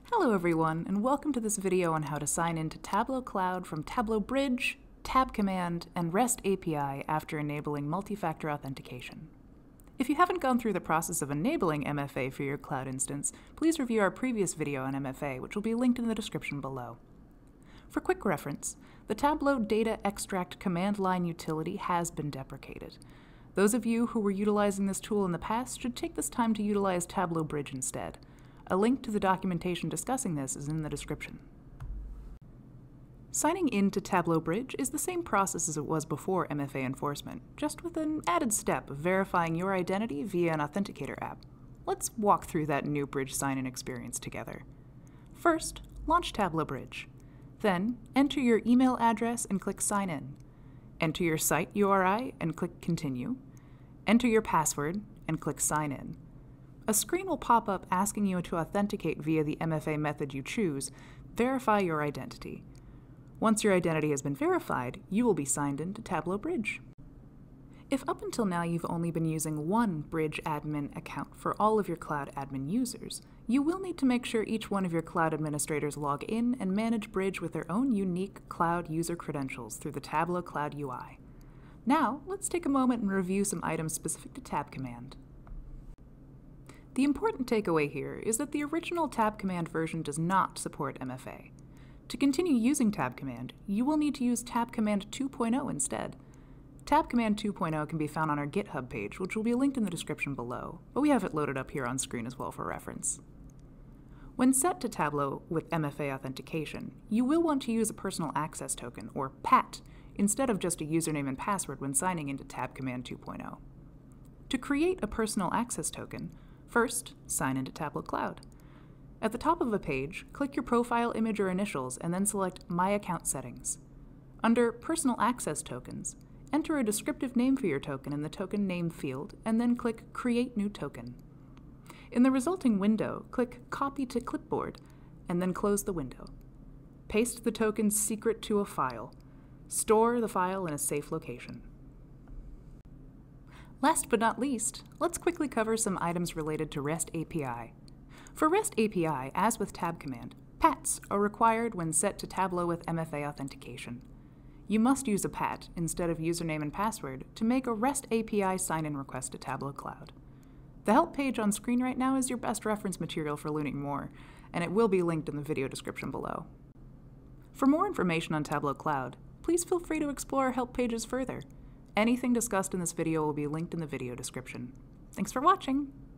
Hello everyone, and welcome to this video on how to sign into Tableau Cloud from Tableau Bridge, Tabcmd, and REST API after enabling multi-factor authentication. If you haven't gone through the process of enabling MFA for your cloud instance, please review our previous video on MFA, which will be linked in the description below. For quick reference, the Tableau Data Extract command line utility has been deprecated. Those of you who were utilizing this tool in the past should take this time to utilize Tableau Bridge instead. A link to the documentation discussing this is in the description. Signing in to Tableau Bridge is the same process as it was before MFA enforcement, just with an added step of verifying your identity via an authenticator app. Let's walk through that new Bridge sign-in experience together. First, launch Tableau Bridge. Then, enter your email address and click Sign In. Enter your site URI and click Continue. Enter your password and click Sign In. A screen will pop up asking you to authenticate via the MFA method you choose. Verify your identity. Once your identity has been verified, you will be signed in to Tableau Bridge. If up until now you've only been using one Bridge admin account for all of your cloud admin users, you will need to make sure each one of your cloud administrators log in and manage Bridge with their own unique cloud user credentials through the Tableau Cloud UI. Now, let's take a moment and review some items specific to Tabcmd. The important takeaway here is that the original Tabcmd version does not support MFA. To continue using Tabcmd, you will need to use Tabcmd 2.0 instead. Tabcmd 2.0 can be found on our Github page, which will be linked in the description below, but we have it loaded up here on screen as well for reference. When set to Tableau with MFA authentication, you will want to use a personal access token, or PAT, instead of just a username and password when signing into Tabcmd 2.0. To create a personal access token, first, sign into Tableau Cloud. At the top of a page, click your profile image or initials and then select My Account Settings. Under Personal Access Tokens, enter a descriptive name for your token in the Token Name field and then click Create New Token. In the resulting window, click Copy to Clipboard and then close the window. Paste the token's secret to a file. Store the file in a safe location. Last but not least, let's quickly cover some items related to REST API. For REST API, as with Tabcmd, PATs are required when set to Tableau with MFA authentication. You must use a PAT instead of username and password to make a REST API sign-in request to Tableau Cloud. The help page on screen right now is your best reference material for learning more, and it will be linked in the video description below. For more information on Tableau Cloud, please feel free to explore our help pages further. Anything discussed in this video will be linked in the video description. Thanks for watching!